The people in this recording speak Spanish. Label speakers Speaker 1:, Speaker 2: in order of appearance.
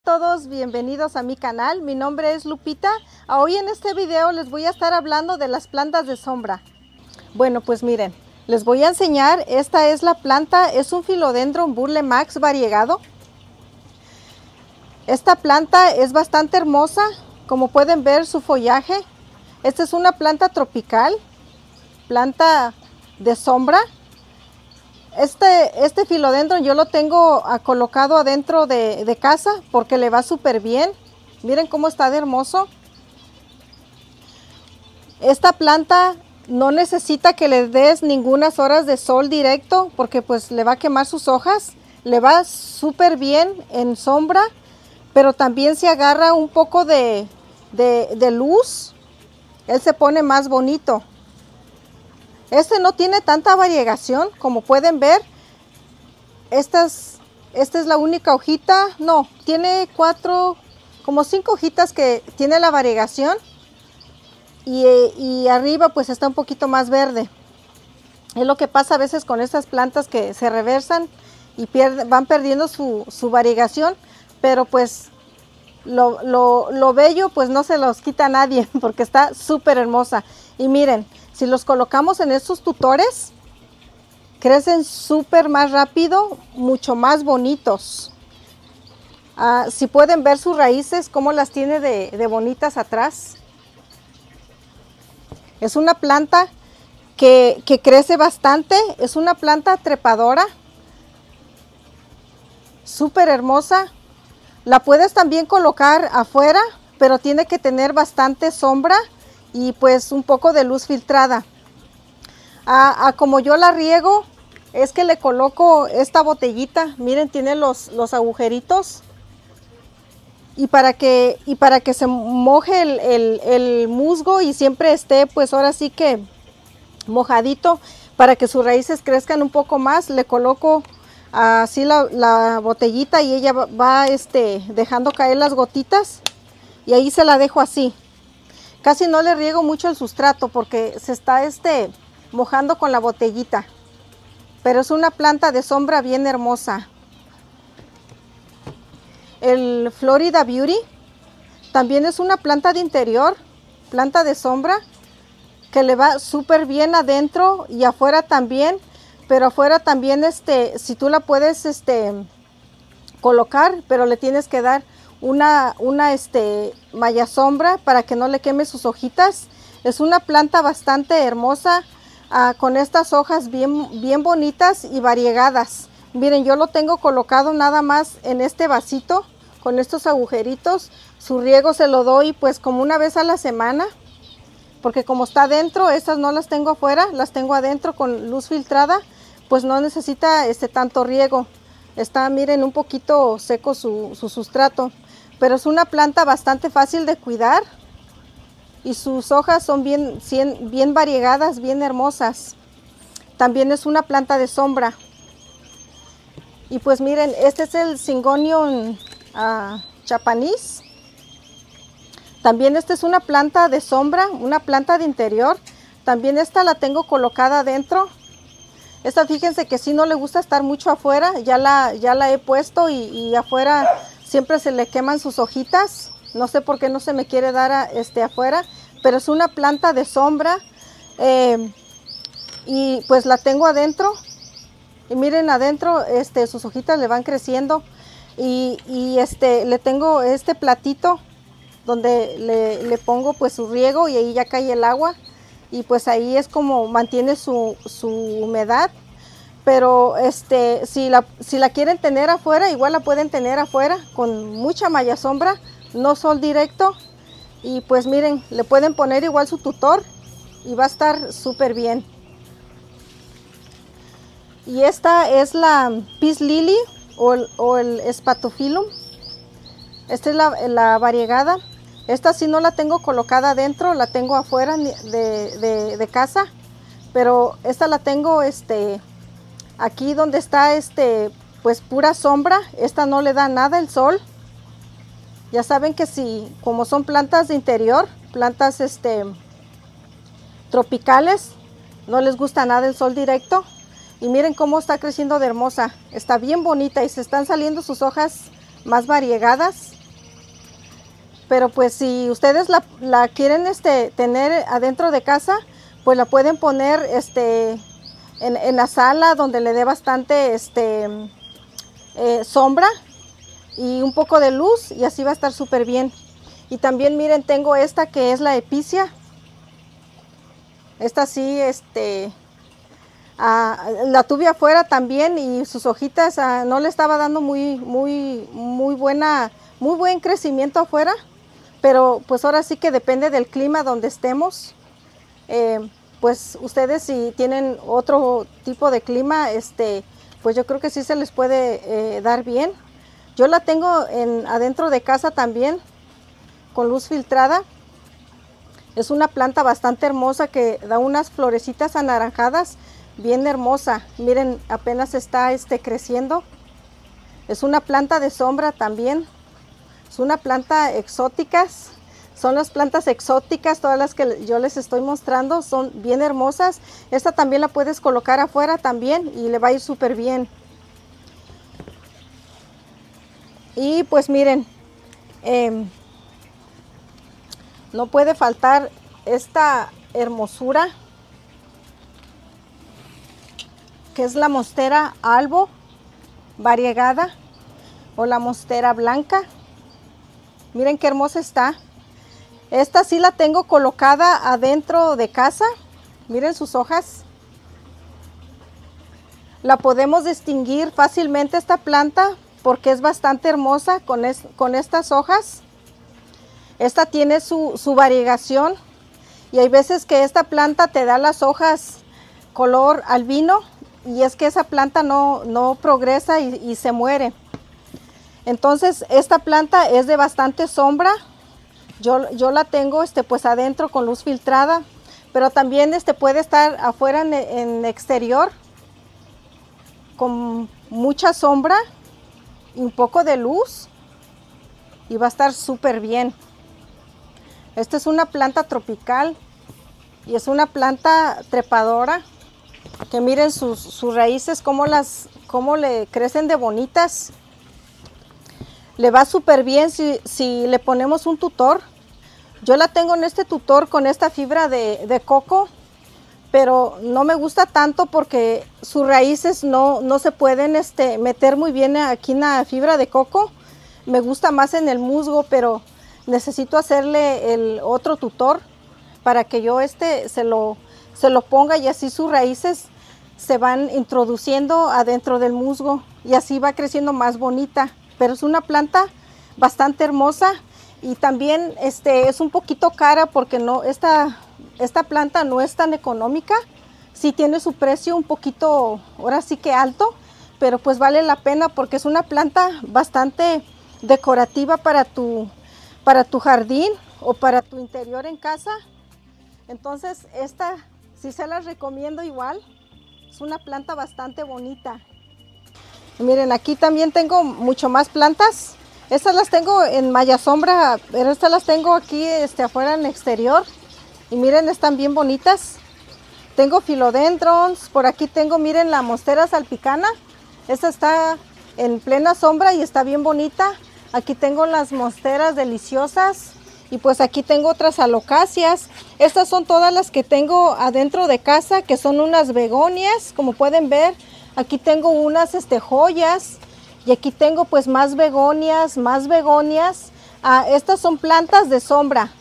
Speaker 1: Todos bienvenidos a mi canal, mi nombre es Lupita. Hoy en este video les voy a estar hablando de las plantas de sombra. Bueno, pues miren, les voy a enseñar, esta es la planta, es un Philodendron Burle Marx variegado. Esta planta es bastante hermosa, como pueden ver su follaje. Esta es una planta tropical, planta de sombra. Este Philodendron yo lo tengo colocado adentro de casa porque le va súper bien. Miren cómo está de hermoso. Esta planta no necesita que le des ningunas horas de sol directo porque pues le va a quemar sus hojas. Le va súper bien en sombra, pero también si agarra un poco de luz, él se pone más bonito. Este no tiene tanta variegación, como pueden ver. Esta es la única hojita, no, tiene como 5 hojitas que tiene la variegación. Y arriba pues está un poquito más verde. Es lo que pasa a veces con estas plantas que se reversan y van perdiendo su variegación. Pero pues lo bello pues no se los quita a nadie porque está súper hermosa. Y miren, si los colocamos en estos tutores, crecen súper más rápido, mucho más bonitos. Si pueden ver sus raíces, cómo las tiene de bonitas atrás. Es una planta que crece bastante, es una planta trepadora, súper hermosa. La puedes también colocar afuera, pero tiene que tener bastante sombra y pues un poco de luz filtrada. Como yo la riego, es que le coloco esta botellita, miren, tiene los agujeritos. Y para que se moje el musgo y siempre esté pues ahora sí que mojadito, para que sus raíces crezcan un poco más, le coloco así la botellita y ella va dejando caer las gotitas y ahí se la dejo así. Casi no le riego mucho el sustrato porque se está mojando con la botellita. Pero es una planta de sombra bien hermosa. El Florida Beauty también es una planta de interior, planta de sombra, que le va súper bien adentro y afuera también. Pero afuera también, si tú la puedes colocar, pero le tienes que dar una malla sombra para que no le queme sus hojitas. Es una planta bastante hermosa, con estas hojas bien bonitas y variegadas. Miren, yo lo tengo colocado nada más en este vasito con estos agujeritos. Su riego se lo doy pues como una vez a la semana, porque como está adentro, estas no las tengo afuera, las tengo adentro con luz filtrada, pues no necesita tanto riego. Está, miren, un poquito seco su sustrato, pero es una planta bastante fácil de cuidar y sus hojas son bien variegadas, bien hermosas. También es una planta de sombra. Y pues miren, este es el Syngonium japanese. También esta es una planta de sombra, una planta de interior. También esta la tengo colocada adentro. Esta, fíjense que sí no le gusta estar mucho afuera, ya la he puesto y afuera siempre se le queman sus hojitas. No sé por qué no se me quiere dar afuera, pero es una planta de sombra. Y pues la tengo adentro. Y miren, adentro sus hojitas le van creciendo. Y le tengo este platito donde le pongo pues su riego y ahí ya cae el agua. Y pues ahí es como mantiene su humedad. Pero si la quieren tener afuera, igual la pueden tener afuera con mucha malla sombra, no sol directo. Y pues miren, le pueden poner igual su tutor y va a estar súper bien. Y esta es la Peace Lily o el Spatophyllum. Esta es la variegada. Esta sí no la tengo colocada adentro, la tengo afuera de casa. Pero esta la tengo aquí donde está pues pura sombra. Esta no le da nada el sol. Ya saben que como son plantas de interior, plantas tropicales, no les gusta nada el sol directo. Y miren cómo está creciendo de hermosa. Está bien bonita y se están saliendo sus hojas más variegadas. Pero pues si ustedes la quieren tener adentro de casa, pues la pueden poner en la sala donde le dé bastante sombra y un poco de luz, y así va a estar súper bien. Y también miren, tengo esta que es la epicia. Esta sí, la tuve afuera también y sus hojitas no le estaba dando muy buen crecimiento afuera. Pero pues ahora sí que depende del clima donde estemos. Pues ustedes si tienen otro tipo de clima, pues yo creo que sí se les puede dar bien. Yo la tengo adentro de casa también, con luz filtrada. Es una planta bastante hermosa que da unas florecitas anaranjadas, bien hermosa. Miren, apenas está creciendo. Es una planta de sombra también. Es una planta exótica. Son las plantas exóticas, todas las que yo les estoy mostrando, son bien hermosas. Esta también la puedes colocar afuera también y le va a ir súper bien. Y pues miren, no puede faltar esta hermosura, que es la monstera albo variegada o la monstera blanca. Miren qué hermosa está. Esta sí la tengo colocada adentro de casa. Miren sus hojas. La podemos distinguir fácilmente esta planta porque es bastante hermosa con estas hojas. Esta tiene su variegación y hay veces que esta planta te da las hojas color albino y es que esa planta no progresa y se muere. Entonces esta planta es de bastante sombra. Yo la tengo pues adentro con luz filtrada, pero también puede estar afuera en exterior con mucha sombra y un poco de luz y va a estar súper bien. Esta es una planta tropical y es una planta trepadora que miren sus raíces cómo le crecen de bonitas. Le va súper bien si le ponemos un tutor. Yo la tengo en este tutor con esta fibra de coco, pero no me gusta tanto porque sus raíces no se pueden meter muy bien aquí en la fibra de coco. Me gusta más en el musgo, pero necesito hacerle el otro tutor para que yo se lo ponga y así sus raíces se van introduciendo adentro del musgo y así va creciendo más bonita. Pero es una planta bastante hermosa y también es un poquito cara porque esta planta no es tan económica. Sí tiene su precio un poquito, ahora sí que alto, pero pues vale la pena porque es una planta bastante decorativa para tu jardín o para tu interior en casa. Entonces esta sí se las recomiendo igual. Es una planta bastante bonita. Miren, aquí también tengo mucho más plantas. Estas las tengo en malla sombra, pero estas las tengo aquí afuera en exterior. Y miren, están bien bonitas. Tengo philodendrons, por aquí tengo, miren, la monstera salpicana. Esta está en plena sombra y está bien bonita. Aquí tengo las monsteras deliciosas y pues aquí tengo otras alocacias. Estas son todas las que tengo adentro de casa, que son unas begonias, como pueden ver. Aquí tengo unas joyas y aquí tengo pues más begonias. Estas son plantas de sombra.